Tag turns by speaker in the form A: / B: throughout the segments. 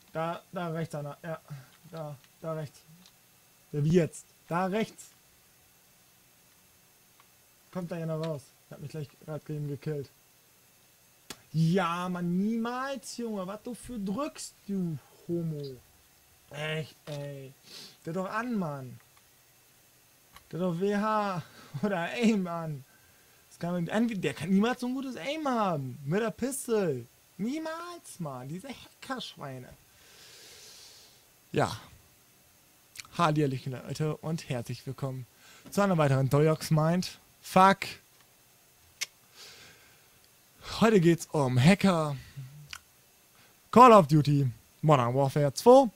A: Da rechts einer. Ja, da rechts. Ja, wie jetzt? Da rechts. Kommt da einer raus. Ich hab mich gleich gerade eben gekillt. Ja, man, niemals, Junge. Was du für drückst, du Homo. Echt, ey. Der doch an, Mann. Der doch WH oder Aim an. Das kann der kann niemals so ein gutes Aim haben. Mit der Pistole. Niemals, Mann. Diese Hackerschweine. Ja. Hallierliche Leute und herzlich willkommen zu einer weiteren Dojox Mind. Fuck. Heute geht's um Hacker, Call of Duty, Modern Warfare 2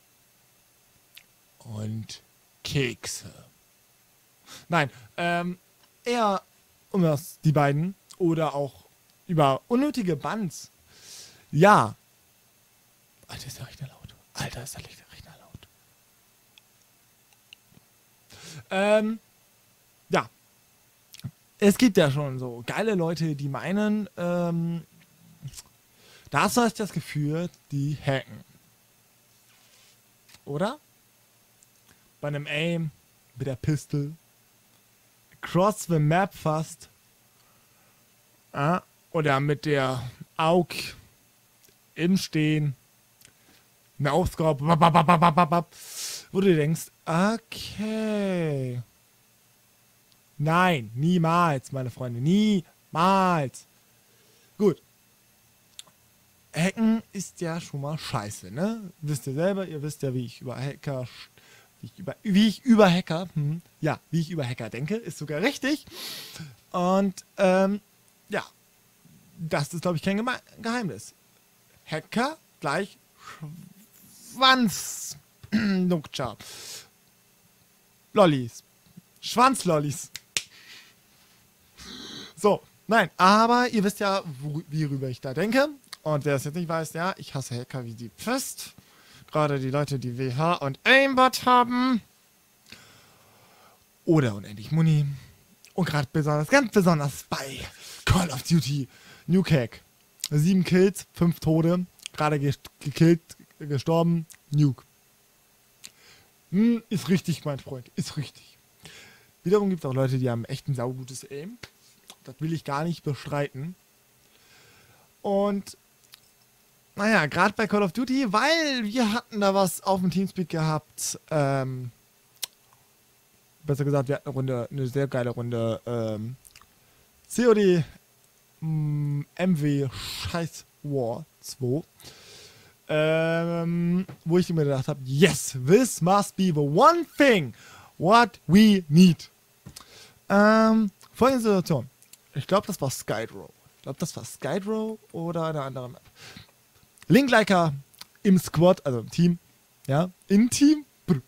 A: und Kekse. Nein, eher um die beiden oder auch über unnötige Bands. Ja. Alter, ist der Rechner laut. Alter, ist der Rechner laut. Ja. Es gibt ja schon so geile Leute, die meinen, da hast du das Gefühl, die hacken. Oder? Bei einem Aim, mit der Pistole, across the map fast, oder mit der AUG im Stehen, eine Ausgabe, wo du denkst, okay. Nein, niemals, meine Freunde, niemals. Gut. Hacken ist ja schon mal scheiße, ne? Wisst ihr selber, ihr wisst ja, wie ich über Hacker denke, ist sogar richtig. Und, ja, das ist, glaube ich, kein Geheimnis. Hacker gleich Schwanznutscher. Lollis. Schwanzlollis. So, nein, aber ihr wisst ja, worüber ich da denke. Und wer es jetzt nicht weiß, ja, ich hasse Hacker wie die Pest. Gerade die Leute, die WH und Aimbot haben. Oder unendlich Muni. Und gerade ganz besonders bei Call of Duty Nuke Hack. 7 Kills, 5 Tode. Gerade gekillt, gestorben. Nuke. Ist richtig, mein Freund. Ist richtig. Wiederum gibt es auch Leute, die haben echt ein saugutes Aim. Das will ich gar nicht bestreiten. Und naja, gerade bei Call of Duty, weil wir hatten da was auf dem Teamspeak gehabt. Besser gesagt, wir hatten eine sehr geile Runde. COD MW Scheiß War 2. Wo ich mir gedacht habe, yes, this must be the one thing what we need. Folgende Situation. Ich glaube, das war Skydrow. Oder eine andere Map. Linkliker im Squad, also im Team. Ja, im Team.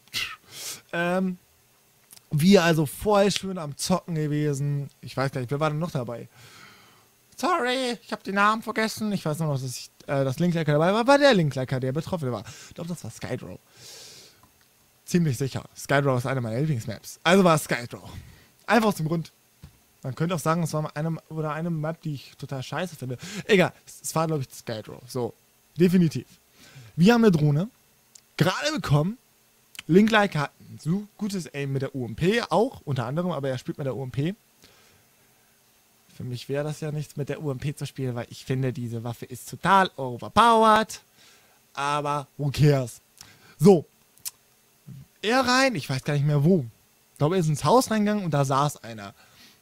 A: Wir also vorher schön am Zocken gewesen. Ich weiß gar nicht, wer war denn noch dabei? Sorry, ich habe den Namen vergessen. Ich weiß nur noch, dass das Linkliker dabei war. War der Linkliker, der Betroffene war. Ich glaube, das war Skydrow. Ziemlich sicher. Skydrow ist eine meiner Lieblingsmaps. Also war es Skydrow. Einfach aus dem Grund. Man könnte auch sagen, es war eine Map, die ich total scheiße finde. Egal, es war, glaube ich, Skydrow. So, definitiv. Wir haben eine Drohne gerade bekommen. Linkliker hat ein so gutes Aim mit der UMP auch, unter anderem, aber er spielt mit der UMP. Für mich wäre das ja nichts mit der UMP zu spielen, weil ich finde, diese Waffe ist total overpowered. Aber who cares? So, er rein, ich weiß gar nicht mehr wo. Ich glaube, er ist ins Haus reingegangen und da saß einer.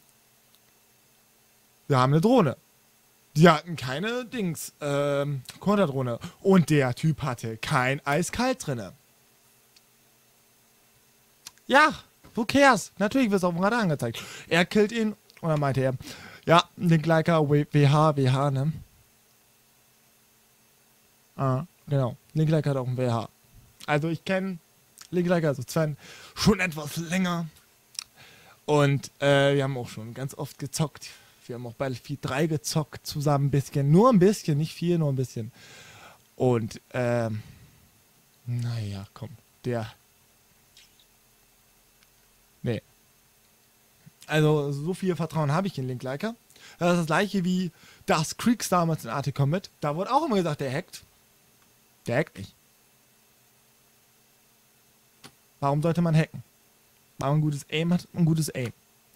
A: Wir haben eine Drohne. Die hatten keine Konterdrohne. Und der Typ hatte kein Eiskalt drinne. Ja, who cares? Natürlich wird es auf dem Radar angezeigt. Er killt ihn und dann meinte er, ja, Linkliker, WH, ne? Genau. Linkliker hat auch ein WH. Also ich kenne Linkliker, also Sven, schon etwas länger. Und wir haben auch schon ganz oft gezockt. Wir haben auch Battlefield 3 gezockt zusammen ein bisschen. Nur ein bisschen, nicht viel, nur ein bisschen. Und, naja, komm. Nee. Also, so viel Vertrauen habe ich in Linkliker. Das ist das gleiche wie das Creeks damals in Arte Combat. Da wurde auch immer gesagt, der hackt. Der hackt nicht. Warum sollte man hacken? Wenn man ein gutes Aim hat, ein gutes Aim.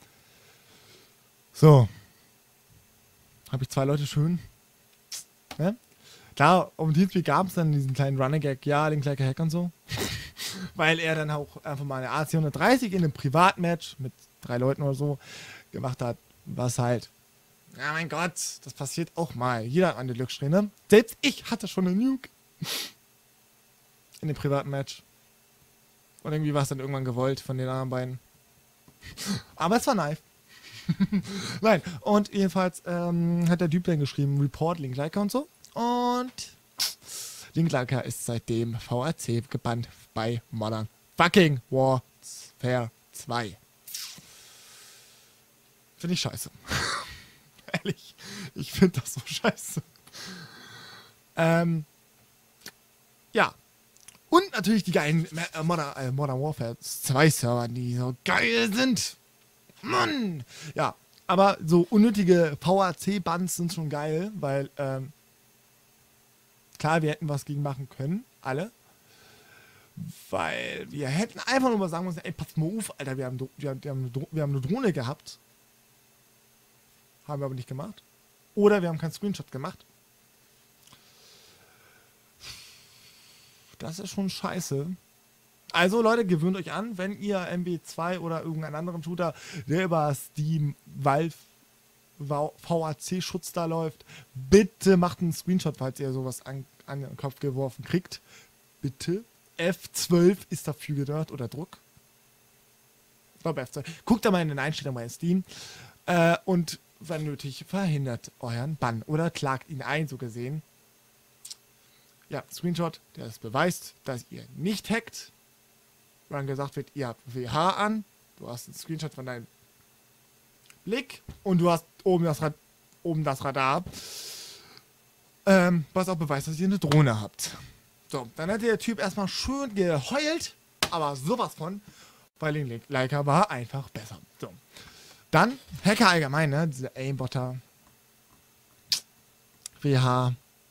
A: So. Habe ich 2 Leute schön. Ne? Klar, um Teamspeak gab es dann diesen kleinen Running-Gag, ja, den gleichen Hack und so. Weil er dann auch einfach mal eine AC-130 in einem Privatmatch mit 3 Leuten oder so gemacht hat, was halt, ja mein Gott, das passiert auch mal. Jeder hat eine Glückssträhne. Selbst ich hatte schon eine Nuke in dem privaten Match. Und irgendwie war es dann irgendwann gewollt von den anderen beiden. Aber es war nice. Nein, und jedenfalls hat der Typ dann geschrieben, Report Linklaker und so. Und Linklaker ist seitdem VRC gebannt bei Modern fucking Warfare 2. Finde ich scheiße. Ehrlich, ich finde das so scheiße. Ja. Und natürlich die geilen Modern Warfare 2 Server, die so geil sind. Mann! Ja, aber so unnötige VAC-Bans sind schon geil, weil, klar, wir hätten was gegen machen können, alle. Weil wir hätten einfach nur mal sagen müssen, ey, pass mal auf, Alter, wir haben eine Drohne gehabt. Haben wir aber nicht gemacht. Oder wir haben keinen Screenshot gemacht. Das ist schon scheiße. Also Leute, gewöhnt euch an, wenn ihr MB2 oder irgendeinen anderen Shooter, der über Steam, Valve, VAC-Schutz da läuft, bitte macht einen Screenshot, falls ihr sowas an den Kopf geworfen kriegt. Bitte. F12 ist dafür gedacht, oder Druck. Ich glaube F12. Guckt da mal in den Einstellungen bei Steam. Und wenn nötig, verhindert euren Bann oder klagt ihn ein, so gesehen. Ja, Screenshot, der das beweist, dass ihr nicht hackt. Wenn gesagt wird, ihr habt WH an, du hast einen Screenshot von deinem Blick und du hast oben das Radar, was auch beweist, dass ihr eine Drohne habt. So, dann hat der Typ erstmal schön geheult, aber sowas von, weil den Leica war einfach besser. So. Dann, Hacker allgemein, ne, diese Aimbotter, WH,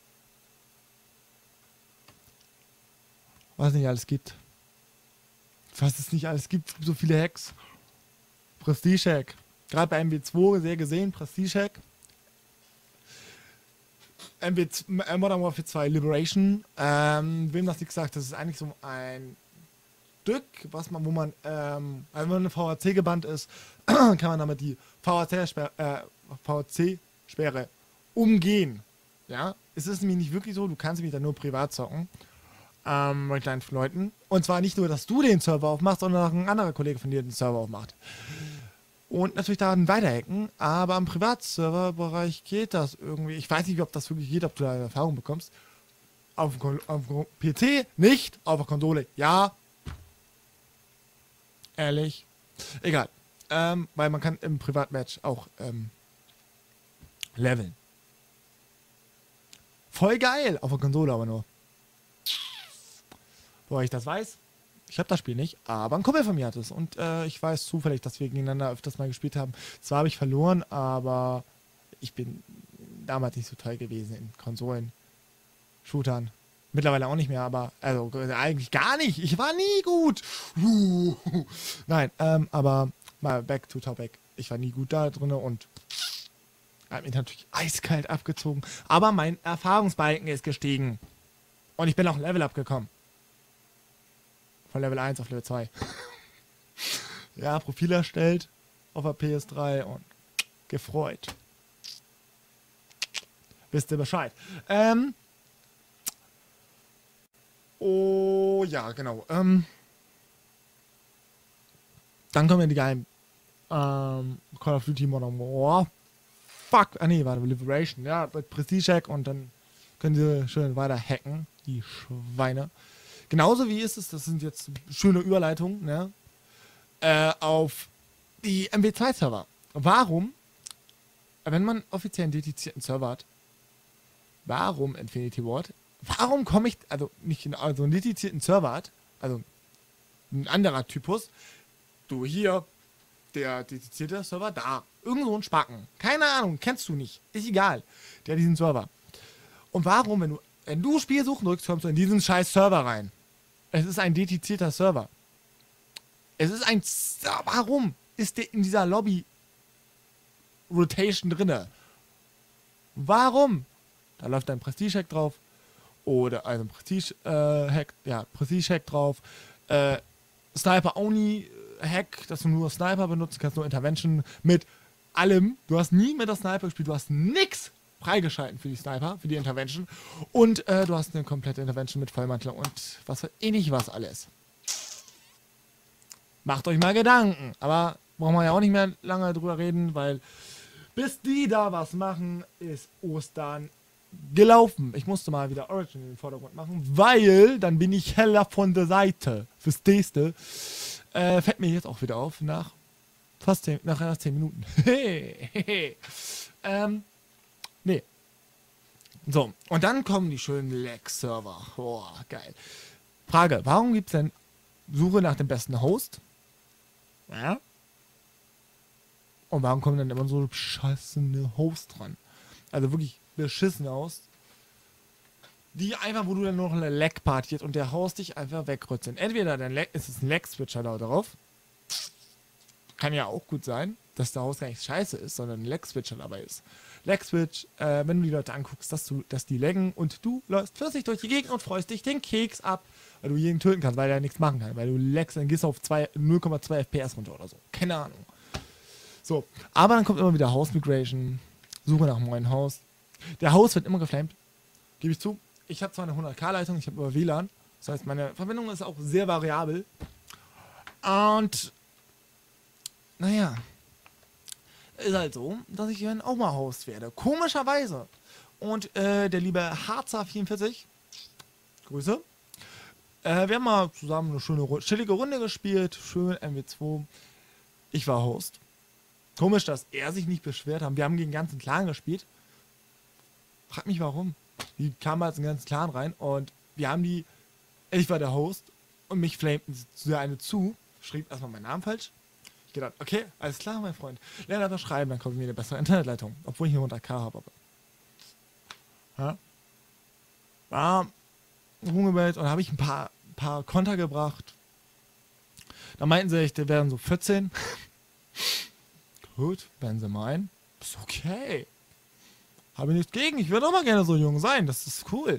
A: was es nicht alles gibt. Was es nicht alles gibt, so viele Hacks. Prestige-Hack. Gerade bei MW2 sehr gesehen, Prestige-Hack. Modern Warfare 2 Liberation. Wem das nicht gesagt, das ist eigentlich so ein Stück, wo man, wenn man eine VAC gebannt ist, kann man damit die VAC-Sperre umgehen. Ja, es ist nämlich nicht wirklich so, du kannst mich da nur privat zocken. Mit kleinen Leuten. Und zwar nicht nur, dass du den Server aufmachst, sondern auch ein anderer Kollege von dir den Server aufmacht. Und natürlich daran weiterhacken, aber im Privatserverbereich geht das irgendwie. Ich weiß nicht, ob das wirklich geht, ob du da eine Erfahrung bekommst. Auf dem PC nicht, auf der Konsole ja. Ehrlich. Egal. Weil man kann im Privatmatch auch leveln. Voll geil, auf der Konsole aber nur. Woher ich das weiß, ich habe das Spiel nicht, aber ein Kumpel von mir hat es. Und ich weiß zufällig, dass wir gegeneinander öfters mal gespielt haben. Zwar habe ich verloren, aber ich bin damals nicht so toll gewesen in Konsolen-Shootern. Mittlerweile auch nicht mehr, aber also eigentlich gar nicht. Ich war nie gut. Nein, aber mal back to topic. Ich war nie gut da drin und habe mich natürlich eiskalt abgezogen. Aber mein Erfahrungsbalken ist gestiegen. Und ich bin auch Level abgekommen. Von Level 1 auf Level 2. Ja, Profil erstellt auf der PS3 und gefreut. Wisst ihr Bescheid. Oh, ja, genau. Dann kommen wir in die geilen Call of Duty Modern War. Fuck. Ah, nee, warte, Liberation. Ja, mit Prestige-Hack und dann können sie schön weiter hacken. Die Schweine. Genauso wie ist es, das sind jetzt schöne Überleitungen, ne, auf die MW2-Server. Warum, wenn man offiziell einen dedizierten Server hat, warum Infinity Ward, warum komme ich, also nicht genau, also einen dedizierten Server hat, also ein anderer Typus, du hier, der dedizierte Server da, irgend so ein Spacken, keine Ahnung, kennst du nicht, ist egal, der diesen Server. Und warum, wenn du Spielsuchen drückst, kommst du in diesen scheiß Server rein. Es ist ein dedizierter Server. Es ist ein... Warum ist der in dieser Lobby-Rotation drinne? Warum? Da läuft ein Prestige-Hack drauf. Oder also ein Prestige-Hack drauf. Sniper-Only-Hack, dass du nur Sniper benutzen kannst, nur Intervention mit allem. Du hast nie mit der Sniper gespielt, du hast nix freigeschalten für die Sniper, für die Intervention. Und du hast eine komplette Intervention mit Vollmantel und was weiß ich nicht was alles. Macht euch mal Gedanken. Aber brauchen wir ja auch nicht mehr lange drüber reden, weil bis die da was machen, ist Ostern gelaufen. Ich musste mal wieder Origin in den Vordergrund machen, weil dann bin ich heller von der Seite. Verstehst du? Fällt mir jetzt auch wieder auf, nach fast 10 Minuten. Nee. So, und dann kommen die schönen Lag-Server. Boah, geil. Frage, warum gibt es denn Suche nach dem besten Host? Ja? Und warum kommen dann immer so beschissene Hosts dran? Also wirklich beschissene Hosts. Die einfach, wo du dann noch eine Lag-Party hast und der Host dich einfach wegrützt. Entweder ist es ein Lag-Switcher da drauf. Kann ja auch gut sein, dass der Host gar nicht scheiße ist, sondern ein Lag-Switcher dabei ist. Lag-Switch, wenn du die Leute anguckst, dass die laggen und du läufst flüssig durch die Gegend und freust dich den Keks ab, weil du jeden töten kannst, weil der nichts machen kann. Weil du laggst, dann gehst du auf 0,2 FPS runter oder so. Keine Ahnung. So, aber dann kommt immer wieder Host Migration, Suche nach einem neuen Host. Der Host wird immer geflamed, gebe ich zu. Ich habe zwar eine 100K-Leitung, ich habe über WLAN, das heißt, meine Verbindung ist auch sehr variabel. Und, naja, ist halt so, dass ich dann auch mal Host werde. Komischerweise. Und der liebe Harzer44, Grüße. Wir haben mal zusammen eine schöne, chillige Runde gespielt, schön MW2. Ich war Host. Komisch, dass er sich nicht beschwert hat. Wir haben gegen den ganzen Clan gespielt. Frag mich warum. Die kamen als einen ganzen Clan rein und wir haben ich war der Host und mich flamten zu eine zu, schrieb erstmal meinen Namen falsch. Ich gedacht, okay, alles klar, mein Freund. Lerne einfach schreiben, dann kommt mir eine bessere Internetleitung. Obwohl ich eine 100K habe. Ja? War rumgebellt und habe ich ein paar Konter gebracht. Da meinten sie, die wären so 14. Gut, wenn sie meinen, ist okay. Habe nichts gegen, ich würde auch mal gerne so jung sein, das ist cool.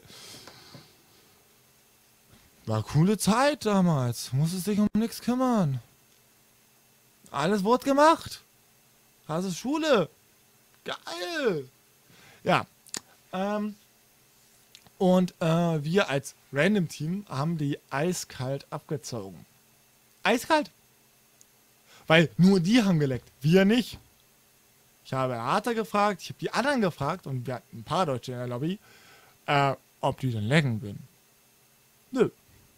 A: War coole Zeit damals, musstest dich um nichts kümmern. Alles wurde gemacht. Das ist Schule. Geil. Ja. Und wir als Random Team haben die eiskalt abgezogen. Eiskalt. Weil nur die haben geleckt, wir nicht. Ich habe Arthur gefragt, ich habe die anderen gefragt und wir hatten ein paar Deutsche in der Lobby, ob die dann lecken würden. Nö.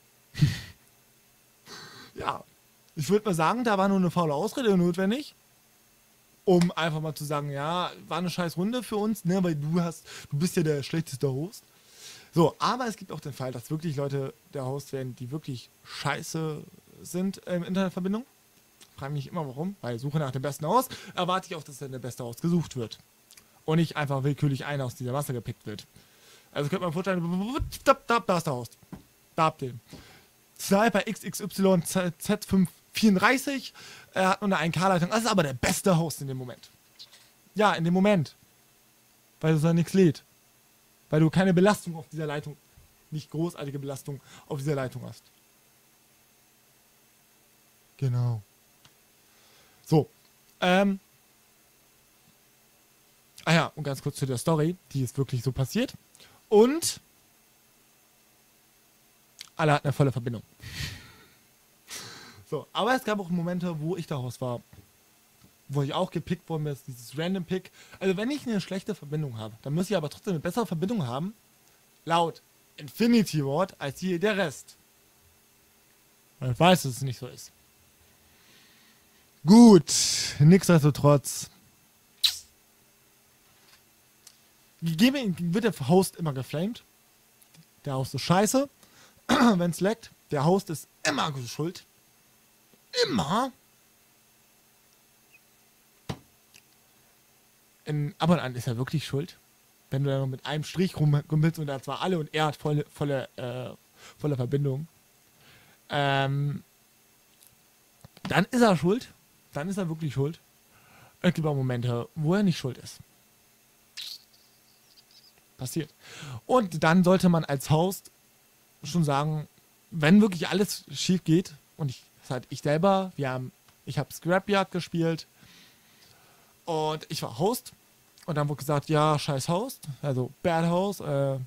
A: Ja, ich würde mal sagen, da war nur eine faule Ausrede notwendig, um einfach mal zu sagen, ja, war eine scheiß Runde für uns, ne, weil du bist ja der schlechteste Host. So, aber es gibt auch den Fall, dass wirklich Leute der Host werden, die wirklich scheiße sind in Internetverbindung. Frage mich immer warum. Bei Suche nach dem besten Host erwarte ich auch, dass dann der beste Host gesucht wird. Und nicht einfach willkürlich einer aus dieser Masse gepickt wird. Also könnte man vorstellen, da ist der Host. Da habt ihr den. Sniper XXY Z534 hat nur eine 1K-Leitung. Das ist aber der beste Host in dem Moment. Ja, in dem Moment. Weil du da nichts lädt. Weil du keine Belastung auf dieser Leitung, nicht großartige Belastung auf dieser Leitung hast. Genau. So. Und ganz kurz zu der Story, die ist wirklich so passiert. Und alle hatten eine volle Verbindung. So, aber es gab auch Momente, wo ich der Host war, wo ich auch gepickt worden bin, dieses Random Pick. Also wenn ich eine schlechte Verbindung habe, dann muss ich aber trotzdem eine bessere Verbindung haben, laut Infinity Ward, als hier der Rest. Weil ich weiß, dass es nicht so ist. Gut, nichtsdestotrotz wird der Host immer geflamed. Der Host ist scheiße. Wenn es leckt, der Host ist immer schuld. Immer. Ab und an ist er wirklich schuld. Wenn du da noch mit einem Strich rumkumpelst und da zwar alle und er hat volle Verbindung. dann ist er schuld. Dann ist er wirklich schuld. Es gibt auch Momente, wo er nicht schuld ist. Passiert. Und dann sollte man als Host schon sagen, wenn wirklich alles schief geht, und ich selber, ich habe Scrapyard gespielt und ich war Host und dann wurde gesagt, ja, scheiß Host, also Bad Host,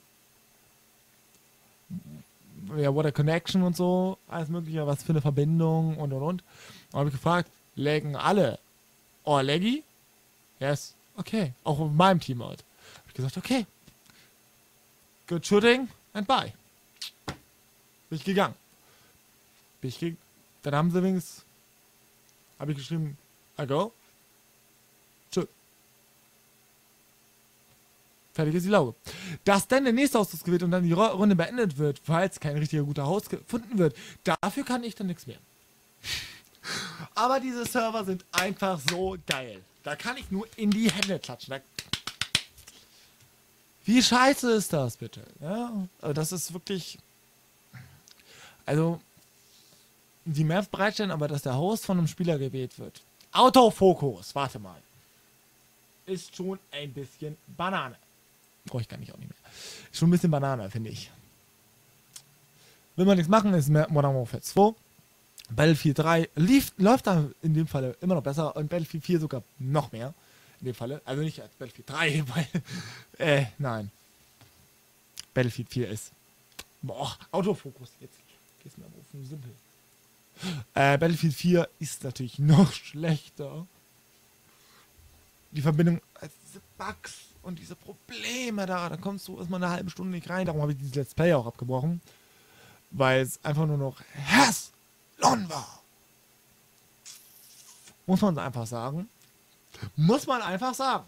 A: ja, what a connection und so, alles mögliche, was für eine Verbindung und. Dann habe ich gefragt, laggen alle? Oh, laggy? Yes. Okay. Auch auf meinem Team halt. Habe ich gesagt, okay. Good shooting and bye. Bin ich gegangen. Dann haben sie wenigstens, habe ich geschrieben, I go. Tschüss. Fertig ist die Lauge. Dass dann der nächste Haus gewählt und dann die Runde beendet wird, falls kein richtiger guter Haus gefunden wird, dafür kann ich dann nichts mehr. Aber diese Server sind einfach so geil. Da kann ich nur in die Hände klatschen. Wie scheiße ist das bitte? Ja, also das ist wirklich... Also, die Maps bereitstellen, aber dass der Host von einem Spieler gewählt wird. Autofokus, warte mal. Ist schon ein bisschen Banane. Brauche ich gar nicht auch nicht mehr. Ist schon ein bisschen Banane, finde ich. Will man nichts machen, ist Modern Warfare 2. Battlefield 3 läuft da in dem Fall immer noch besser und Battlefield 4 sogar noch mehr. In dem Falle. Also nicht als Battlefield 3, weil. Nein. Battlefield 4 ist. Boah, Autofokus. Jetzt geht's mir aber auf den Simpel. Battlefield 4 ist natürlich noch schlechter. Die Verbindung, diese Bugs und diese Probleme da kommst du erstmal eine halbe Stunde nicht rein. Darum habe ich dieses Let's Play auch abgebrochen. Weil es einfach nur noch Häslon war. Muss man einfach sagen. Muss man einfach sagen.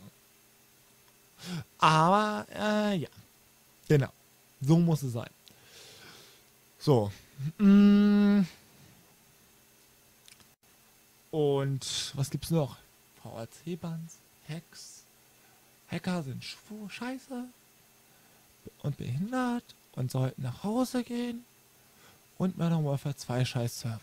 A: Aber, ja. Genau. So muss es sein. So. Und was gibt's noch? VRC-Bans, Hacks. Hacker sind scheiße und behindert und sollten nach Hause gehen. Und Modern Warfare 2 scheiß Server.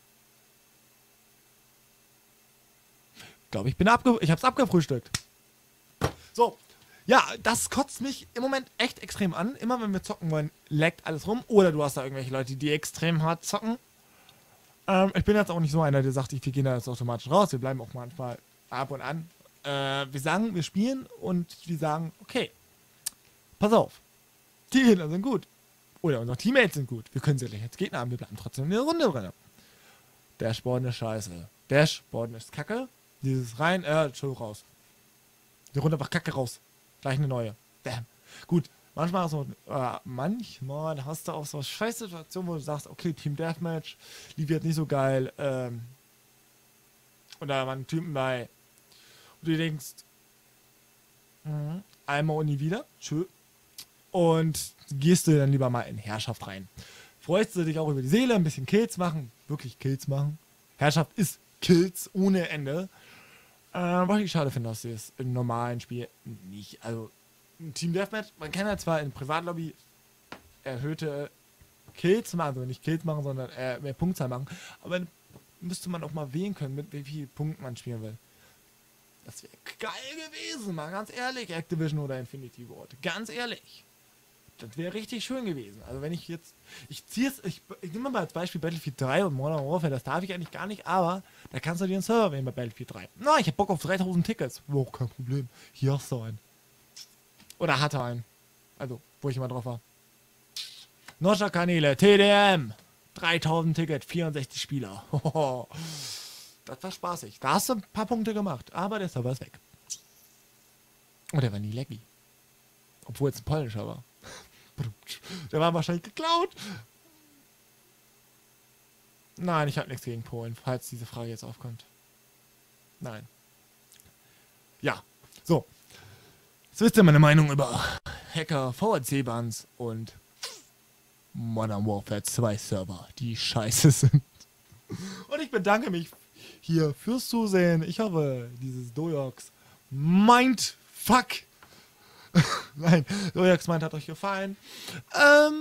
A: Ich glaube, ich hab's abgefrühstückt. So. Ja, das kotzt mich im Moment echt extrem an. Immer wenn wir zocken wollen, laggt alles rum. Oder du hast da irgendwelche Leute, die extrem hart zocken. Ich bin jetzt auch nicht so einer, der sagt, wir gehen da jetzt automatisch raus. Wir bleiben auch manchmal ab und an. Wir sagen, wir spielen und wir sagen, okay, pass auf. Die Gegner sind gut. Oder unsere Teammates sind gut. Wir können sie gleich als Gegner haben. Wir bleiben trotzdem in der Runde drin. Dashboarden ist scheiße. Dashboarden ist kacke. Dieses rein, raus. Die Runde einfach kacke raus. Gleich eine neue. Bam. Gut, manchmal hast du auch so scheiß Situationen, wo du sagst, okay, Team Deathmatch lief jetzt nicht so geil, und da waren Typen bei, und du denkst, einmal und nie wieder, tschö, und gehst du dann lieber mal in Herrschaft rein. Freust du dich auch über die Seele, ein bisschen Kills machen, wirklich Kills machen. Herrschaft ist Kills ohne Ende. Was ich schade finde, dass sie es im normalen Spiel nicht, also im Team Deathmatch, man kann ja zwar in Privatlobby erhöhte Kills machen, also nicht Kills machen, sondern mehr Punktzahl machen, aber dann müsste man auch mal wählen können, mit wie viel Punkten man spielen will. Das wäre geil gewesen, mal ganz ehrlich, Activision oder Infinity Ward, ganz ehrlich. Das wäre richtig schön gewesen. Also wenn ich jetzt, ich nehme mal als Beispiel Battlefield 3 und Modern Warfare, das darf ich eigentlich gar nicht, aber da kannst du dir einen Server wählen bei Battlefield 3. Na, ich hab Bock auf 3000 Tickets. Wow, kein Problem. Hier hast du einen. Oder hatte einen. Also, wo ich immer drauf war. Noscha-Kanäle, TDM. 3000 Tickets, 64 Spieler. Das war spaßig. Da hast du ein paar Punkte gemacht, aber der Server ist weg. Und der war nie laggy. Obwohl es ein polnischer war. Der war wahrscheinlich geklaut. Nein, ich habe nichts gegen Polen, falls diese Frage jetzt aufkommt. Nein. Ja, so. Jetzt wisst ihr meine Meinung über Hacker, VRC-Bans und Modern Warfare 2 Server, die scheiße sind. Und ich bedanke mich hier fürs Zusehen. Ich hoffe, dieses Dojox Mindfuck Nein, Dojax meint, hat euch gefallen.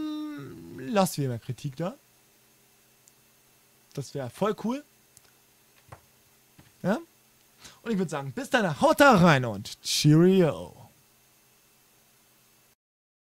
A: Lasst wie immer Kritik da. Das wäre voll cool. Ja? Und ich würde sagen, bis dann, haut da rein und Cheerio.